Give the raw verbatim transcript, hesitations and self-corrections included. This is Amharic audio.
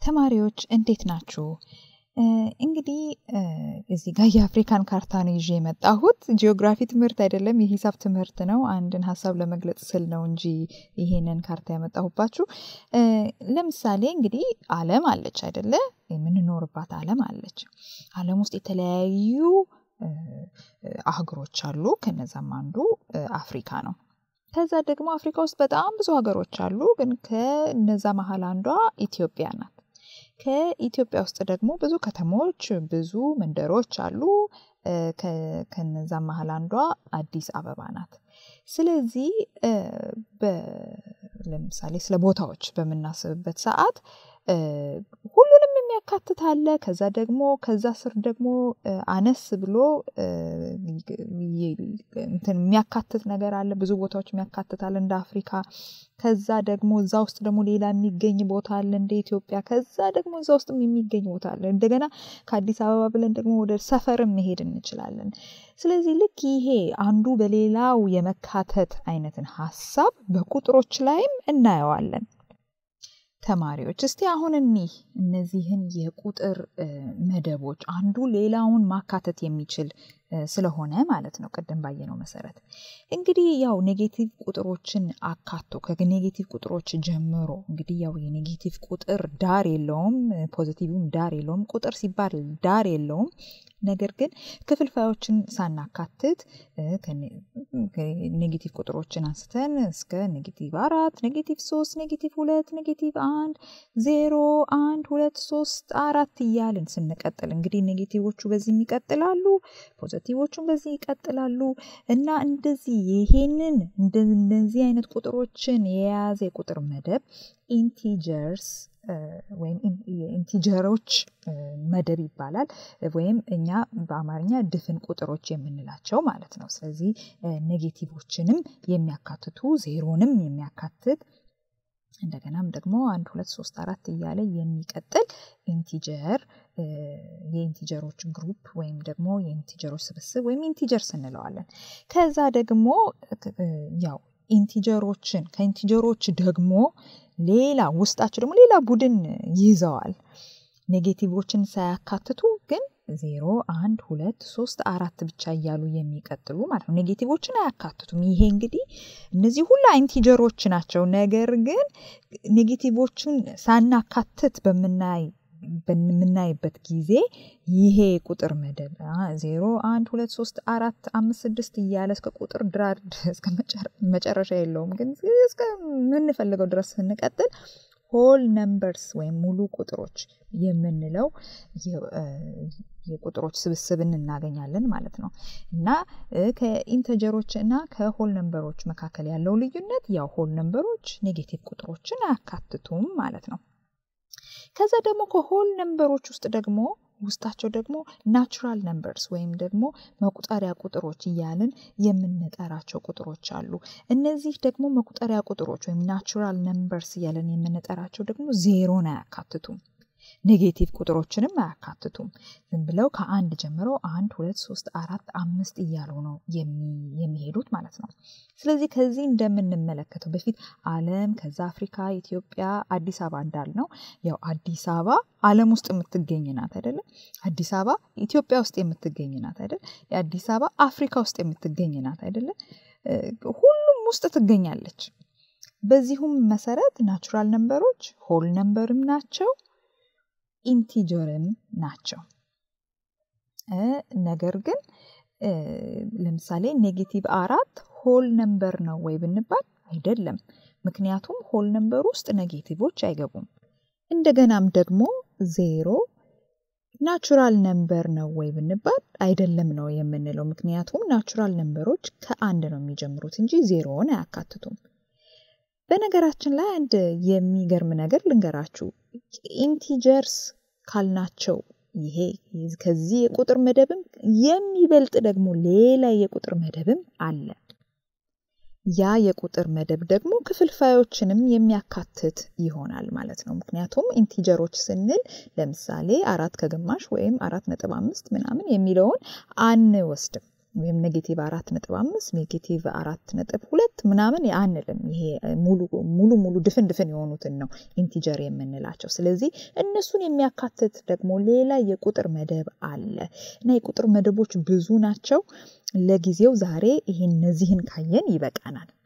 ተማሪዎች እንዴት ናችሁ? እንግዲህ እዚህ ጋር የአፍሪካን ካርታ ነው ይዤ የመጣሁት። ጂኦግራፊ ትምህርት አይደለም፣ የሂሳብ ትምህርት ነው። አንድን ሐሳብ ለመግለጽ ስል ነው እንጂ ይሄንን ካርታ ያመጣሁባችሁ። ለምሳሌ እንግዲህ ዓለም አለች አይደለ? የምንኖርባት ዓለም አለች። ዓለም ውስጥ የተለያዩ አህጉሮች አሉ። ከነዛም አንዱ አፍሪካ ነው። ከዛ ደግሞ አፍሪካ ውስጥ በጣም ብዙ ሀገሮች አሉ፣ ግን ከነዛ መሃል አንዷ ኢትዮጵያ ናት። ከኢትዮጵያ ውስጥ ደግሞ ብዙ ከተሞች፣ ብዙ መንደሮች አሉ። ከነዛ መሃል አንዷ አዲስ አበባ ናት። ስለዚህ ለምሳሌ ስለ ቦታዎች በመናስብበት ሰዓት ሁሉንም የሚያካትት አለ። ከዛ ደግሞ ከዛ ስር ደግሞ አነስ ብሎ እንትን የሚያካትት ነገር አለ። ብዙ ቦታዎች የሚያካትታል እንደ አፍሪካ። ከዛ ደግሞ እዛ ውስጥ ደግሞ ሌላ የሚገኝ ቦታ አለ እንደ ኢትዮጵያ። ከዛ ደግሞ እዛ ውስጥ የሚገኝ ቦታ አለ። እንደገና ከአዲስ አበባ ብለን ደግሞ ወደ ሰፈርም መሄድ እንችላለን። ስለዚህ ልክ ይሄ አንዱ በሌላው የመካተት አይነትን ሐሳብ በቁጥሮች ላይም እናየዋለን። ተማሪዎች እስቲ አሁን እኒህ እነዚህን የቁጥር መደቦች አንዱ ሌላውን ማካተት የሚችል ስለሆነ ማለት ነው ቅድም ባየነው መሰረት እንግዲህ ያው ኔጌቲቭ ቁጥሮችን አካቶ ከኔጌቲቭ ቁጥሮች ጀምሮ እንግዲህ ያው የኔጌቲቭ ቁጥር ዳር የለውም፣ ፖዚቲቭም ዳር የለውም። ቁጥር ሲባል ዳር የለውም። ነገር ግን ክፍልፋዮችን ሳናካትት ኔጌቲቭ ቁጥሮችን አንስተን እስከ ኔጌቲቭ አራት፣ ኔጌቲቭ ሶስት፣ ኔጌቲቭ ሁለት፣ ኔጌቲቭ አንድ፣ ዜሮ፣ አንድ፣ ሁለት፣ ሶስት፣ አራት እያልን ስንቀጥል እንግዲህ ኔጌቲቮቹ በዚህ ይቀጥላሉ፣ ፖዚቲቮቹም በዚህ ይቀጥላሉ እና እንደዚህ ይሄንን እንደዚህ አይነት ቁጥሮችን የያዘ የቁጥር መደብ ኢንቲጀርስ ወይም ኢንቲጀሮች መደብ ይባላል። ወይም እኛ በአማርኛ ድፍን ቁጥሮች የምንላቸው ማለት ነው። ስለዚህ ኔጌቲቮችንም የሚያካትቱ ዜሮንም የሚያካትት እንደገናም ደግሞ አንድ ሁለት ሶስት አራት እያለ የሚቀጥል ኢንቲጀር የኢንቲጀሮች ግሩፕ ወይም ደግሞ የኢንቲጀሮች ስብስብ ወይም ኢንቲጀርስ እንለዋለን። ከዛ ደግሞ ያው ኢንቲጀሮችን ከኢንቲጀሮች ደግሞ ሌላ ውስጣቸው ደግሞ ሌላ ቡድን ይዘዋል። ኔጌቲቮችን ሳያካትቱ ግን ዜሮ፣ አንድ፣ ሁለት፣ ሶስት፣ አራት ብቻ እያሉ የሚቀጥሉ ማለት ነው። ኔጌቲቮችን አያካትቱም። ይሄ እንግዲህ እነዚህ ሁሉ ኢንቲጀሮች ናቸው። ነገር ግን ኔጌቲቮችን ሳናካትት በመናይ በምናይበት ጊዜ ይሄ ቁጥር መደብ ዜሮ፣ አንድ፣ ሁለት፣ ሶስት፣ አራት፣ አምስት፣ ስድስት እያለ እስከ ቁጥር ድራር እስከ መጨረሻ የለውም። ግን እስከ ምንፈልገው ድረስ ስንቀጥል ሆል ነምበርስ ወይም ሙሉ ቁጥሮች የምንለው የቁጥሮች ስብስብን እናገኛለን ማለት ነው። እና ከኢንቲጀሮች እና ከሆል ነምበሮች መካከል ያለው ልዩነት ያው ሆል ነምበሮች ኔጌቲቭ ቁጥሮችን አያካትቱም ማለት ነው። ከዛ ደግሞ ከሆል ነምበሮች ውስጥ ደግሞ ውስጣቸው ደግሞ ናቹራል ነምበርስ ወይም ደግሞ መቁጠሪያ ቁጥሮች እያልን የምንጠራቸው ቁጥሮች አሉ። እነዚህ ደግሞ መቁጠሪያ ቁጥሮች ወይም ናቹራል ነምበርስ እያልን የምንጠራቸው ደግሞ ዜሮን አያካትቱም፣ ኔጌቲቭ ቁጥሮችንም አያካትቱም። ዝም ብለው ከአንድ ጀምሮ አንድ፣ ሁለት፣ ሶስት፣ አራት፣ አምስት እያሉ ነው የሚሄዱት ማለት ነው። ስለዚህ ከዚህ እንደምንመለከተው በፊት ዓለም፣ ከዛ አፍሪካ፣ ኢትዮጵያ፣ አዲስ አበባ እንዳልነው ያው አዲስ አበባ ዓለም ውስጥ የምትገኝ ናት አይደለ? አዲስ አበባ ኢትዮጵያ ውስጥ የምትገኝ ናት አይደለ? የአዲስ አበባ አፍሪካ ውስጥ የምትገኝ ናት አይደለ? ሁሉም ውስጥ ትገኛለች። በዚሁም መሰረት ናቹራል ነምበሮች ሆል ነምበርም ናቸው፣ ኢንቲጀርም ናቸው። ነገር ግን ለምሳሌ ኔጌቲቭ አራት ሆል ነምበር ነው ወይ ብንባል አይደለም። ምክንያቱም ሆል ነምበር ውስጥ ኔጌቲቮች አይገቡም። እንደገናም ደግሞ ዜሮ ናቹራል ነምበር ነው ወይ ብንባል አይደለም ነው የምንለው። ምክንያቱም ናቹራል ነምበሮች ከአንድ ነው የሚጀምሩት እንጂ ዜሮውን አያካትቱም። በነገራችን ላይ አንድ የሚገርም ነገር ልንገራችሁ። ኢንቲጀርስ ካልናቸው ይሄ ከዚህ የቁጥር መደብም የሚበልጥ ደግሞ ሌላ የቁጥር መደብም አለ። ያ የቁጥር መደብ ደግሞ ክፍልፋዮችንም የሚያካትት ይሆናል ማለት ነው። ምክንያቱም ኢንቲጀሮች ስንል ለምሳሌ አራት ከግማሽ ወይም አራት ነጥብ አምስት ምናምን የሚለውን አንወስድም። ወይም ኔጌቲቭ አራት ነጥብ አምስት ኔጌቲቭ አራት ነጥብ ሁለት ምናምን ያንልም ይሄ ሙሉ ሙሉ ሙሉ ድፍን ድፍን የሆኑትን ነው ኢንቲጀር የምንላቸው ስለዚህ እነሱን የሚያካትት ደግሞ ሌላ የቁጥር መደብ አለ እና የቁጥር መደቦች ብዙ ናቸው ለጊዜው ዛሬ ይሄን እነዚህን ካየን ይበቃናል